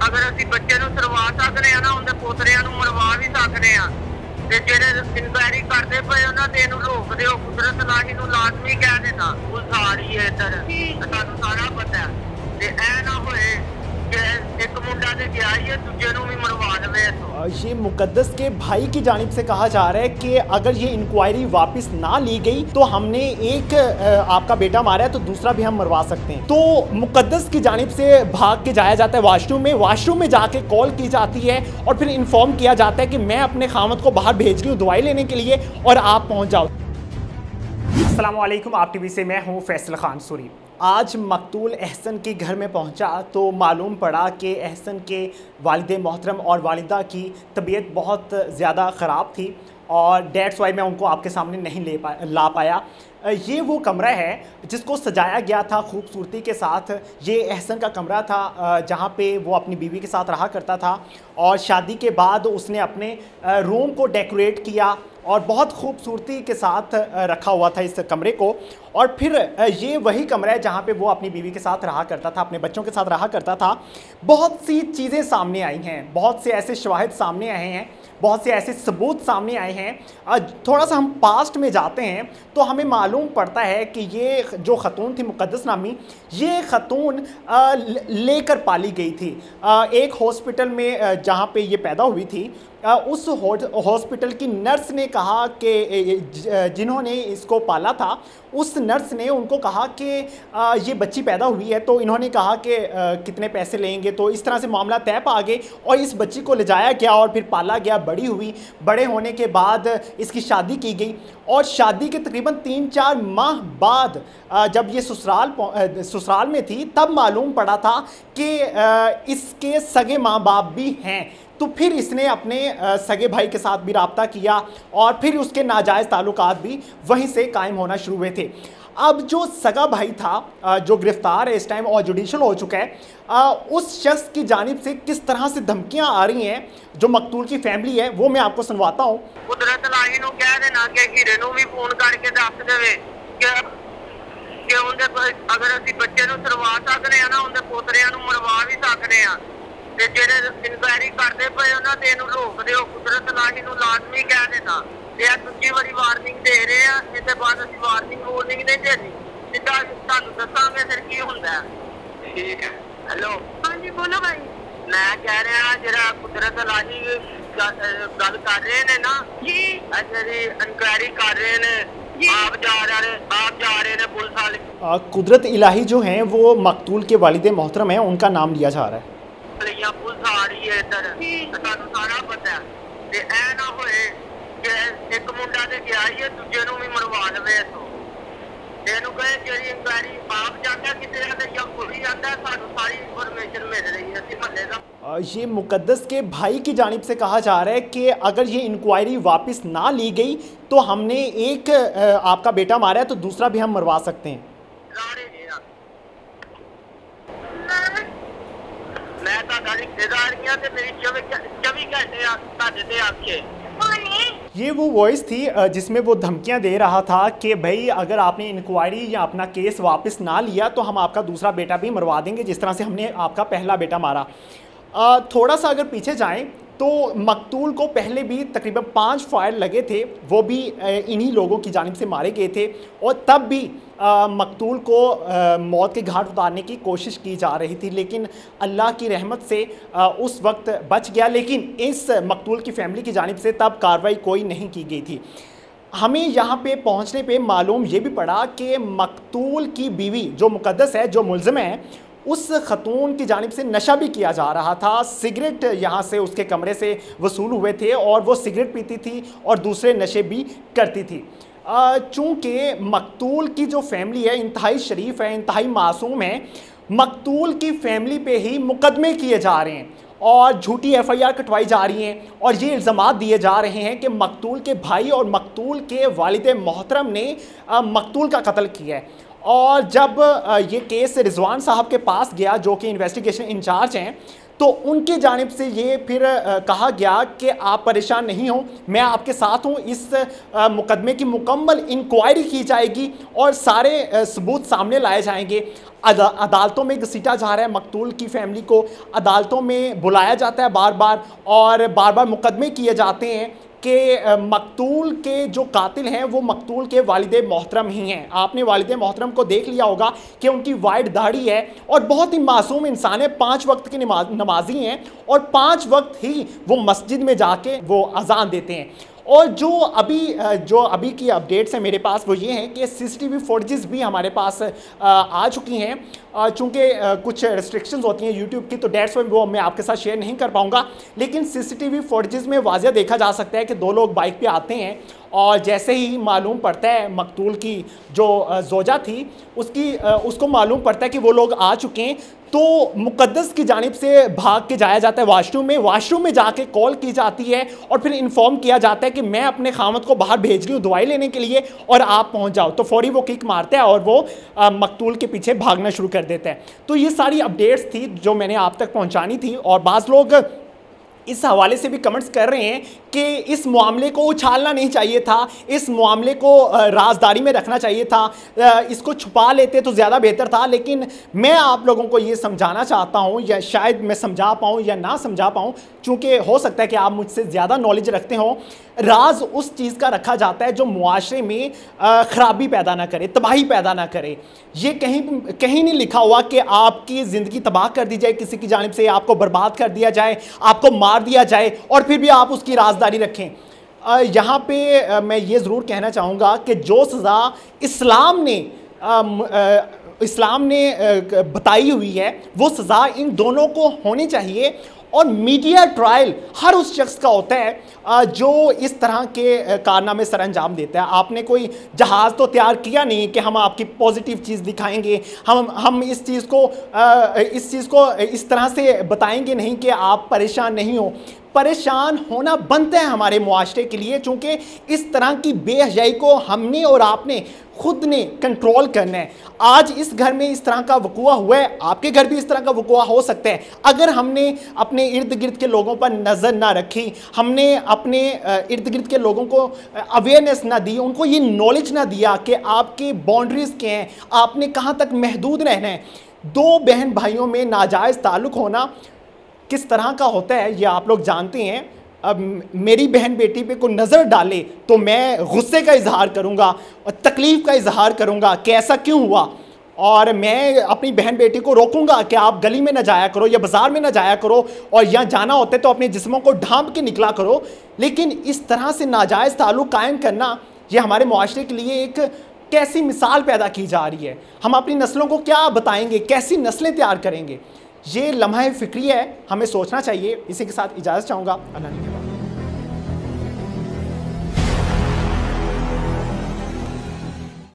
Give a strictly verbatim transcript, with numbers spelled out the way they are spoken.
अगर असीं बच्चे नूं सरवा सकदे आ ना उहदे पोतरिਆਂ ਨੂੰ मरवा भी सकदे आ ते ਜਿਹੜੇ ਇਨਕੁਆਇਰੀ ਕਰਦੇ ਪਏ ਉਹਨਾਂ ਤੇ ਇਹਨੂੰ ਰੋਕ ਦਿਓ। ਕੁਦਰਤ ਲਾਹੀ ਨੂੰ ਲਾਜ਼ਮੀ ਕਹਿ ਦੇਣਾ ਪੁਲਿਸ ਆ ਰਹੀ ਹੈ ਇੱਧਰ, ਤੁਹਾਨੂੰ ਸਾਰਾ पता ਤੇ ਐ ਨਾ ਹੋਏ कि एक मुंडा ते गया ही है दूजे नूं भी मरवा देवे। ये मुकद्दस के भाई की जानिब से कहा जा रहा है कि अगर ये इंक्वायरी वापस ना ली गई तो हमने एक आपका बेटा मारा है तो दूसरा भी हम मरवा सकते हैं। तो मुकद्दस की जानिब से भाग के जाया जाता है वाशरूम में, वाशरूम में जाके कॉल की जाती है और फिर इन्फॉर्म किया जाता है कि मैं अपने खामद को बाहर भेज रही हूँ दवाई लेने के लिए और आप पहुँच जाओ। अस्सलाम वालेकुम, आप टीवी से मैं हूँ फैसल खान सूरी। आज मकतूल एहसन के घर में पहुंचा तो मालूम पड़ा कि एहसन के वालिद मोहतरम और वालिदा की तबीयत बहुत ज़्यादा ख़राब थी और डेट्स वाई मैं उनको आपके सामने नहीं ले पा ला पाया। ये वो कमरा है जिसको सजाया गया था खूबसूरती के साथ। ये एहसन का कमरा था जहाँ पे वो अपनी बीवी के साथ रहा करता था और शादी के बाद उसने अपने रूम को डेकोरेट किया और बहुत खूबसूरती के साथ रखा हुआ था इस कमरे को। और फिर ये वही कमरा है जहाँ पे वो अपनी बीवी के साथ रहा करता था, अपने बच्चों के साथ रहा करता था। बहुत सी चीज़ें सामने आई हैं, बहुत से ऐसे शवाहिद सामने आए हैं, बहुत से ऐसे सबूत सामने आए हैं। थोड़ा सा हम पास्ट में जाते हैं तो हमें मालूम पड़ता है कि ये जो ख़तून थी मुकद्दस नामी, ये ख़तून लेकर पाली गई थी एक हॉस्पिटल में जहाँ पे ये पैदा हुई थी। उस हॉस्पिटल की नर्स ने कहा कि जिन्होंने इसको पाला था उस नर्स ने उनको कहा कि ये बच्ची पैदा हुई है तो इन्होंने कहा कि कितने पैसे लेंगे। तो इस तरह से मामला तय पा गए और इस बच्ची को ले जाया गया और फिर पाला गया, बड़ी हुई। बड़े होने के बाद इसकी शादी की गई और शादी के तकरीबन तीन चार माह बाद जब ये ससुराल ससुराल में थी तब मालूम पड़ा था कि इसके सगे माँ बाप भी हैं। तो फिर इसने अपने सगे भाई के साथ भी रब्ता किया और फिर उसके नाजायज़ ताल्लुकात भी वहीं से कायम होना शुरू हुए थे। अब जो सगा भाई था जो गिरफ़्तार है इस टाइम और जुडिशल हो चुका है, उस शख्स की जानिब से किस तरह से धमकियां आ रही हैं जो मकतूल की फैमिली है वो मैं आपको सुनवाता हूँ। कुदरत लाही नूं कह देना कि हीरे नूं भी फोन करके दस देवे कि कि उनके अगर असीं बच्चे नूं सरवा सकदे आ ना उनके पोतरिਆਂ ਨੂੰ मरवा भी सकदे आ ਤੇ ਜਿਹੜੇ ਇਨਕੁਆਇਰੀ ਕਰਦੇ ਪਏ ਉਹਨਾਂ ਤੇ ਇਹਨੂੰ ਰੋਕ ਦਿਓ। ਕੁਦਰਤ ਲਾਹੀ ਨੂੰ ਲਾਜ਼ਮੀ ਕਹਿ ਦੇਣਾ ਤੇ ਆ ਦੂਜੀ ਵਾਰੀ ਵਾਰਨਿੰਗ ਦੇ ਰਹੇ ਆ, ਇਹਦੇ ਬਾਅਦ ਅਸੀਂ ਵਾਰਨਿੰਗ ਵਾਰਨਿੰਗ ਨਹੀਂ ਦੇਣੀ, ਸਿੱਧਾ ਤੁਹਾਨੂੰ ਦੱਸਾਂਗੇ ਫਿਰ ਕੀ ਹੁੰਦਾ। ਠੀਕ ਹੈ, ਹੈਲੋ ਹਾਂਜੀ ਬੋਲੋ ਭਾਈ। ਮੈਂ ਕਹਿ ਰਿਹਾ ਜਿਹੜਾ ਕੁਦਰਤ ਲਾਹੀ ਗੱਲ ਕਰ ਰਹੇ ਨੇ ਨਾ ਜੀ, ਜਿਹੜੀ ਇਨਕੁਆਇਰੀ ਕਰ ਰਹੇ ਨੇ आप जा रहे आप जा रहे हैं पुलिस वाले। कुदरत इलाही जो हैं वो मकतूल के वालिद मोहतरम हैं, उनका नाम लिया जा रहा है। पुलिस आ रही है इधर, ਤੁਹਾਨੂੰ ਸਾਰਾ ਪਤਾ ਤੇ ਐ ਨਾ ਹੋਏ ਕਿ ਇੱਕ ਮੁੰਡਾ ਤੇ ਗਿਆ ਹੀ ਹੈ ਦੂਜੇ ਨੂੰ ਵੀ ਮਰਵਾ ਦੇਵੇ ਇਥੋਂ। ਇਹਨੂੰ ਕਹੇ ਜਿਹੜੀ ਇਨਕੁਆਇਰੀ ਆਪ ਜਾਂਦਾ ਕਿਤੇ ਆ ਤੇ ਜਾਂ ਕੋਈ ਆਂਦਾ ਸਾਨੂੰ ਸਾਰੀ ਇਨਫੋਰਮੇਸ਼ਨ ਮਿਲ ਰਹੀ ਹੈ ਅਸੀਂ ਮਹੱਲੇ ਦਾ। ये मुकद्दस के भाई की जानिब से कहा जा रहा है कि अगर ये इंक्वायरी वापस ना ली गई तो हमने एक आपका बेटा मारा है तो दूसरा भी हम मरवा सकते हैं। मैं ਤੁਹਾਡਾ ਰਿਸ਼ਤੇਦਾਰ ਹਾਂ ਤੇ ਮੇਰੀ चौबीस घंटे ਤੁਹਾਡੇ ਤੇ आके। ये वो वॉइस थी जिसमें वो धमकियां दे रहा था कि भाई अगर आपने इंक्वायरी या अपना केस वापस ना लिया तो हम आपका दूसरा बेटा भी मरवा देंगे जिस तरह से हमने आपका पहला बेटा मारा। आ, थोड़ा सा अगर पीछे जाएं तो मकतूल को पहले भी तकरीबन पाँच फायर लगे थे, वो भी इन्हीं लोगों की जानिब से मारे गए थे और तब भी आ, मकतूल को आ, मौत के घाट उतारने की कोशिश की जा रही थी लेकिन अल्लाह की रहमत से आ, उस वक्त बच गया। लेकिन इस मकतूल की फैमिली की जानिब से तब कार्रवाई कोई नहीं की गई थी। हमें यहाँ पे पहुँचने पे मालूम ये भी पड़ा कि मकतूल की बीवी जो मुकद्दस है, जो मुलज़िम है, उस खतून की जानिब से नशा भी किया जा रहा था। सिगरेट यहाँ से उसके कमरे से वसूल हुए थे और वो सिगरेट पीती थी और दूसरे नशे भी करती थी। चूँकि मकतूल की जो फैमिली है इंतहाई शरीफ है, इंतहाई मासूम है, मकतूल की फैमिली पे ही मुकदमे किए जा रहे हैं और झूठी एफ आई आर कटवाई जा रही हैं और ये इल्ज़ामात दिए जा रहे हैं कि मकतूल के भाई और मकतूल के वालिद मोहतरम ने मकतूल का कत्ल किया है। और जब ये केस रिजवान साहब के पास गया जो कि इन्वेस्टिगेशन इंचार्ज हैं तो उनकी जानिब से ये फिर आ, कहा गया कि आप परेशान नहीं हो, मैं आपके साथ हूँ, इस आ, मुकदमे की मुकम्मल इंक्वायरी की जाएगी और सारे आ, सबूत सामने लाए जाएंगे। अदा, अदालतों में घसीटा जा रहा है मकतूल की फैमिली को, अदालतों में बुलाया जाता है बार बार और बार बार मुकदमे किए जाते हैं कि मकतूल के जो कातिल हैं वो मकतूल के वालिद मोहतरम ही हैं। आपने वालिद मोहतरम को देख लिया होगा कि उनकी वाइट दाढ़ी है और बहुत ही मासूम इंसान है, पाँच वक्त के नमाज नमाजी हैं और पाँच वक्त ही वो मस्जिद में जाके वो अजान देते हैं। और जो अभी जो अभी की अपडेट्स हैं मेरे पास वो ये हैं कि सीसीटीवी फुटेजेस भी हमारे पास आ चुकी हैं। चूँकि कुछ रिस्ट्रिक्शंस होती हैं यूट्यूब की, तो डेट्स में वो मैं आपके साथ शेयर नहीं कर पाऊँगा, लेकिन सीसीटीवी फुटेजेस में वाज़ेह देखा जा सकता है कि दो लोग बाइक पे आते हैं और जैसे ही मालूम पड़ता है मकतूल की जो जोजा थी उसकी उसको मालूम पड़ता है कि वो लोग आ चुके हैं, तो मुकद्दस की जानिब से भाग के जाया जाता है वॉशरूम में। वॉशरूम में जाके कॉल की जाती है और फिर इन्फॉर्म किया जाता है कि मैं अपने खामद को बाहर भेज रही हूँ दवाई लेने के लिए और आप पहुँच जाओ। तो फौरी वो किक मारता है और वो आ, मकतूल के पीछे भागना शुरू कर देता है। तो ये सारी अपडेट्स थी जो मैंने आप तक पहुँचानी थी। और बाज़ लोग इस हवाले से भी कमेंट्स कर रहे हैं कि इस मामले को उछालना नहीं चाहिए था, इस मामले को राजदारी में रखना चाहिए था, इसको छुपा लेते तो ज़्यादा बेहतर था। लेकिन मैं आप लोगों को ये समझाना चाहता हूँ, या शायद मैं समझा पाऊँ या ना समझा पाऊँ, चूँकि हो सकता है कि आप मुझसे ज़्यादा नॉलेज रखते हो। राज उस चीज़ का रखा जाता है जो मुआशरे में ख़राबी पैदा ना करे, तबाही पैदा ना करे। ये कहीं कहीं नहीं लिखा हुआ कि आपकी ज़िंदगी तबाह कर दी जाए किसी की जानिब से, आपको बर्बाद कर दिया जाए, आपको मार दिया जाए और फिर भी आप उसकी राजदारी रखें। यहाँ पे मैं ये ज़रूर कहना चाहूँगा कि जो सज़ा इस्लाम ने आ, आ, इस्लाम ने बताई हुई है वो सज़ा इन दोनों को होनी चाहिए। और मीडिया ट्रायल हर उस शख्स का होता है जो इस तरह के कारनामे सर अंजाम देता है। आपने कोई जहाज़ तो तैयार किया नहीं कि हम आपकी पॉजिटिव चीज़ दिखाएंगे, हम हम इस चीज़ को इस चीज़ को इस तरह से बताएंगे नहीं कि आप परेशान नहीं हो। परेशान होना बनता है हमारे मुआशरे के लिए, चूँकि इस तरह की बेहयाई को हमने और आपने खुद ने कंट्रोल करना है। आज इस घर में इस तरह का वक़ुआ हुआ है, आपके घर भी इस तरह का वक़ुआ हो सकता है। अगर हमने अपने इर्द गिर्द के लोगों पर नज़र ना रखी, हमने अपने इर्द गिर्द के लोगों को अवेयरनेस ना दी, उनको ये नॉलेज ना दिया कि आपकी बाउंड्रीज़ क्या हैं, आपने कहाँ तक महदूद रहना है। दो बहन भाइयों में नाजायज़ ताल्लुक़ होना किस तरह का होता है ये आप लोग जानते हैं। अब मेरी बहन बेटी पे कोई नज़र डाले तो मैं गुस्से का इजहार करूँगा और तकलीफ़ का इजहार करूँगा कि ऐसा क्यों हुआ, और मैं अपनी बहन बेटी को रोकूंगा कि आप गली में ना जाया करो या बाज़ार में ना जाया करो, और यहाँ जाना होता है तो अपने जिस्मों को ढांप के निकला करो। लेकिन इस तरह से नाजायज़ ताल्लुक़ कायम करना ये हमारे मुआशरे के लिए एक कैसी मिसाल पैदा की जा रही है। हम अपनी नस्लों को क्या बताएंगे, कैसी नस्लें तैयार करेंगे। ये लम्हा फ़िक्री है, हमें सोचना चाहिए। इसी के साथ इजाज़त चाहूँगा। अल्लाह।